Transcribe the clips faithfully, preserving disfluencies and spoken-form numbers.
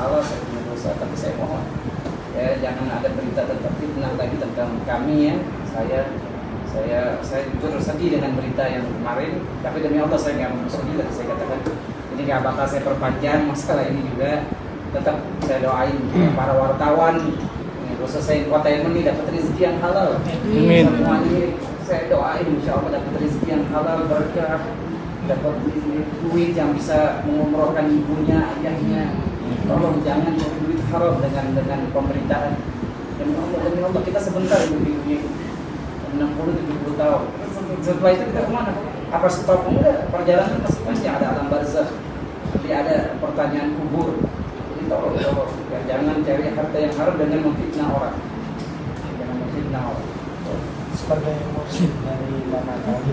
salah, saya punya dosa, tapi saya mohon ya jangan ada berita tentang fitnah lagi tentang kami ya. Saya saya saya jujur sedih dengan berita yang kemarin, tapi demi Allah saya nggak mau sedih dan saya katakan ini nggak bakal saya perpanjang masalah ini juga. Tetap saya doain para wartawan khususnya infotainment ini dapat rezeki yang halal. Amin. Semua ini saya doain insya Allah dapat rezeki yang halal, berkah, dapat duit yang bisa mengumrohkan ibunya, ayahnya. Tolong jangan cari duit haram dengan dengan pemberitaan. Demi Allah, demi Allah kita sebentar hidup di dunia enam puluh tujuh puluh tahun. Setelah itu kita kemana? Apa stop? Enggak, perjalanan pasti pasti ada alam barzakh. Nanti ada pertanyaan kubur. Jadi tolong, tolong ya, jangan cari harta yang haram dengan memfitnah orang. Jangan memfitnah orang. Sebagai muslim dari lama kali,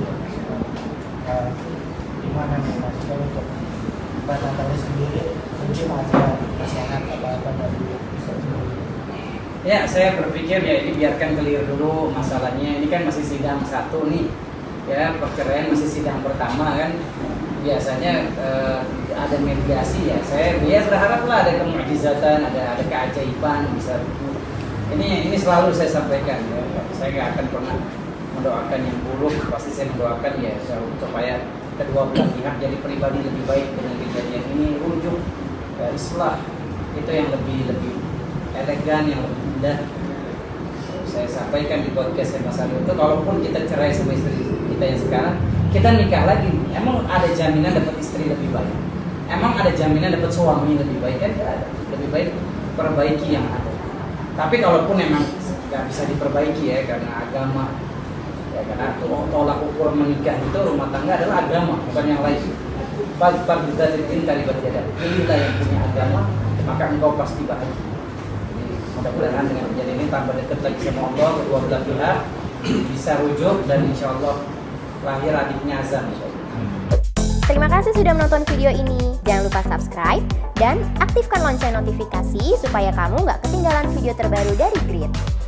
uh, di mana nih mas kalau untuk ibadah kali sendiri mungkin ada nasihat apa-apa dari Ustaz sendiri? Ya, saya berpikir ya ini biarkan clear dulu masalahnya. Ini kan masih sidang satu nih, ya perceraian masih sidang pertama kan. Biasanya eh, ada mediasi ya. Saya dia berharap lah ada kemujizatan, ada ada keajaiban bisa. Ini ini selalu saya sampaikan ya. Saya nggak akan pernah mendoakan yang buruk. Pasti saya mendoakan ya supaya kedua belah pihak jadi pribadi lebih baik dengan kejadian ini. Rujuk ya, islah itu yang lebih lebih elegan, yang lebih indah. Saya sampaikan di podcast saya Mas Ali itu, kalaupun kita cerai sama istri kita yang sekarang, kita nikah lagi. Emang ada jaminan dapat istri lebih baik? Emang ada jaminan dapat suami lebih baik? Kan tidak ada. Lebih baik perbaiki yang ada. Tapi kalaupun memang nggak bisa diperbaiki ya karena agama, ya karena tolak ukur menikah itu rumah tangga adalah agama, bukan yang lain. Fadfar kita tadi berjada. Pilihlah yang punya agama, maka engkau pasti bahagia. Mudah-mudahan dengan kejadian ini tambah dekat lagi sama Allah, kedua belah pihak bisa rujuk dan insya Allah lahir adiknya Azam. Terima kasih sudah menonton video ini. Jangan lupa subscribe dan aktifkan lonceng notifikasi supaya kamu nggak ketinggalan video terbaru dari Grid.